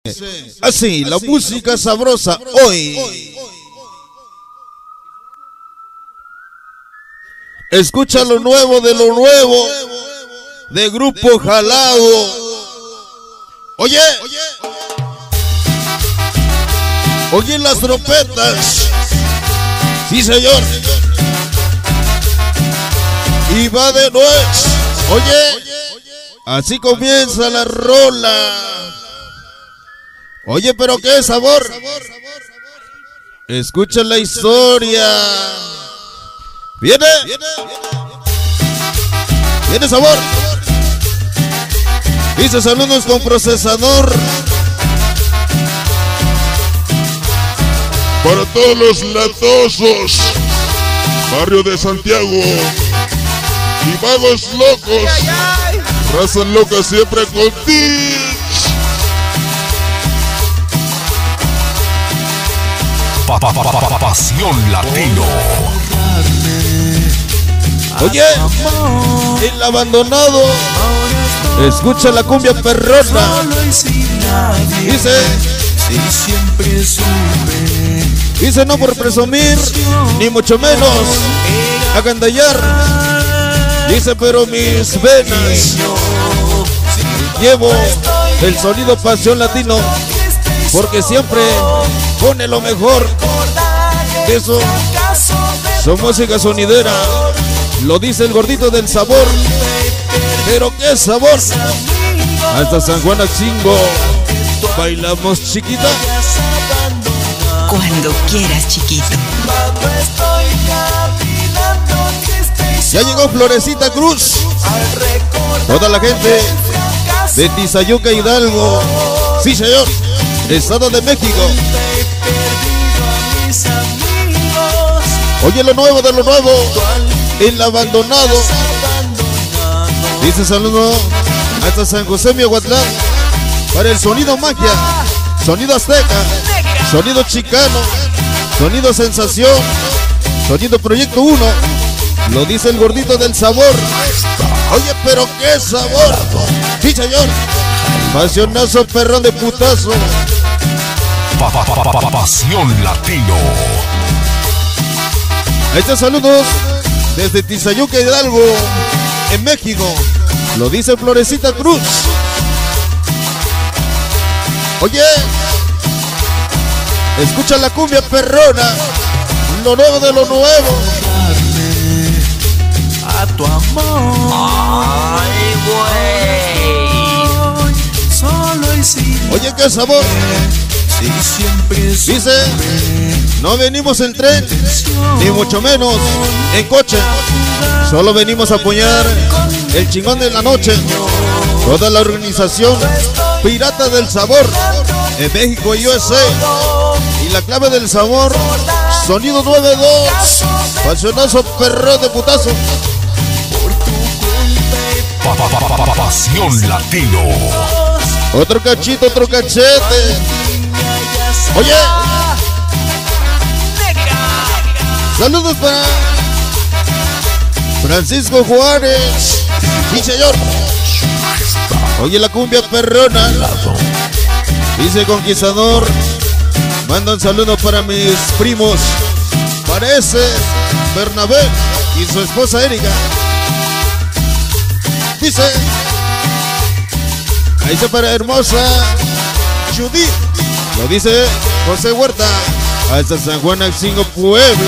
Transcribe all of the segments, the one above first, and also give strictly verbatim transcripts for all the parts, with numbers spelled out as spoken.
Así, la música sabrosa hoy. Escucha lo nuevo de lo nuevo de Grupo Jalado. Oye, oye las trompetas. Sí, señor. Y va de nuez. Oye, así comienza la rola. Oye, pero qué sabor. Escucha la historia. Viene. Viene sabor. Dice saludos con procesador. Para todos los latosos, barrio de Santiago y vagos locos, raza loca siempre contigo. Pa, pa, pa, pa, pa, pasión latino. Oye, el abandonado. Escucha la cumbia perrona. Dice, si siempre supe. Dice no por presumir, ni mucho menos agandallar. Dice pero mis venas llevo el sonido pasión latino, porque siempre pone lo mejor. Eso, su música sonidera, lo dice el gordito del sabor. Pero qué sabor. Hasta San Juan Axingo bailamos, chiquita. Cuando quieras, chiquito. Ya llegó Florecita Cruz. Toda la gente de Tizayuca, Hidalgo. Sí, señor. Estado de México. Oye lo nuevo de lo nuevo. El abandonado. Dice saludo hasta San José Miahuatlán. Para el sonido magia, sonido azteca, sonido chicano, sonido sensación, sonido proyecto uno. Lo dice el gordito del sabor. Oye, pero qué sabor. Sí, señor. Pasionazo, perrón de putazo. Pa, pa, pa, pa, pa, pasión latino. Estos saludos desde Tizayuca, Hidalgo, en México. Lo dice Florecita Cruz. Oye, escucha la cumbia perrona, lo nuevo de lo nuevo. A tu amor. Ay, güey. Solo y sin. Oye, qué sabor. Si siempre Dice, no venimos en tren, ni mucho menos en coche. Solo venimos a apoyar el chingón de la noche. Toda la organización Pirata del Sabor en México y U S A. Y la clave del sabor, sonido nueve dos. Pasionazo, perro de putazo. Pa, pa, pa, pa, pa, pasión latino. Otro cachito, otro cachete. Oye, saludos para Francisco Juárez. Sí, señor. Oye la cumbia perrona. Dice Conquistador. Manda un saludo para mis primos. Parece Bernabé y su esposa Erika. Dice, ahí se para hermosa Judith. Lo dice José Huerta. Hasta San Juan Axingo, Puebla.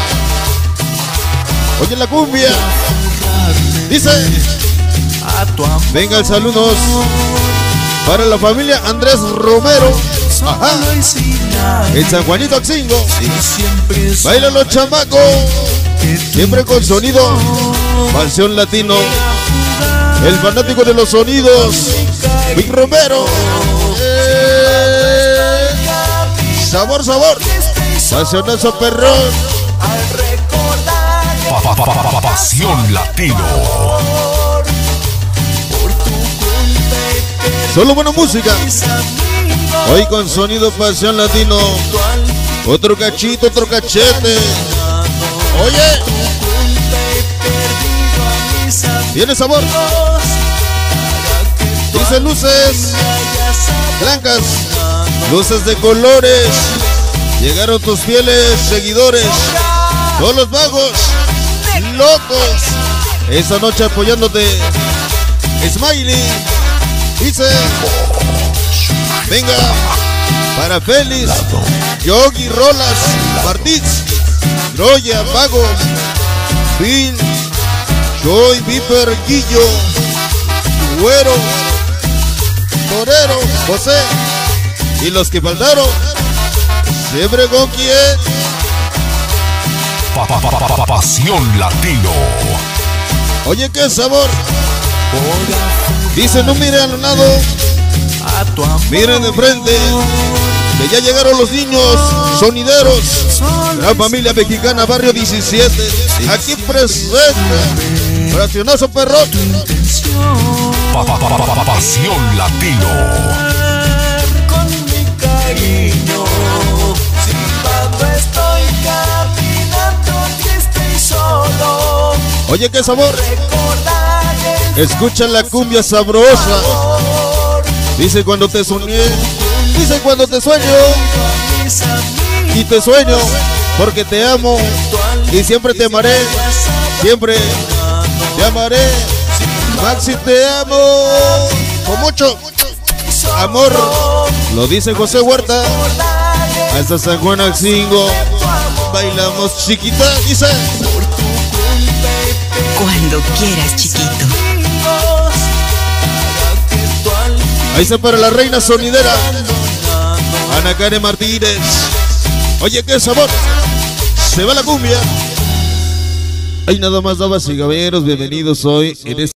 Oye la cumbia. Dice, venga el saludos para la familia Andrés Romero. Ajá. En San Juanito Axingo. Bailan los chamacos. Siempre con sonido pasión latino. El fanático de los sonidos, Vic Romero. Eh, sabor, sabor. Pasionazo perrón. Pa, pa, pa, pa, pa, pasión latino. Solo buena música. Hoy con sonido pasión latino. Otro cachito, otro cachete. Oye, viene sabor. Dice luces. blancas, luces de colores. Llegaron tus fieles seguidores, todos los vagos, locos. Esta noche apoyándote, Smiley. Dice, venga, para Félix, Yogi, Rolas, Martínez, Troya, Vago, Bill, Joy, Viper, Guillo, Güero, Torero, José y los que faltaron. Siempre con quien. Pa, pa, pa, pa, pa, Pasión Latino. Oye, qué sabor. Dice, no miren al lado, miren de frente, que ya llegaron los niños sonideros. La familia mexicana, barrio diecisiete, aquí presente. Oracionazo perrón. Pa, pa, pa, pa, pa, Pasión Latino. Con mi cariño, silbando estoy caminando triste y solo. Oye, qué sabor. Recordar el Escucha la cumbia sabrosa. amor, Dice cuando te soñé, dice cuando te sueño. mis amigos, Y te sueño porque te amo y siempre te amaré. Siempre te amaré. Maxi, te amo con mucho amor. Lo dice José Huerta. Hasta San Juan Axingo bailamos, chiquita. Dice, Cuando quieras, chiquito. ahí se para la reina sonidera, Ana Karen Martínez. Oye, qué sabor. Se va la cumbia. Ahí nada más, damas y caballeros, bienvenidos hoy en este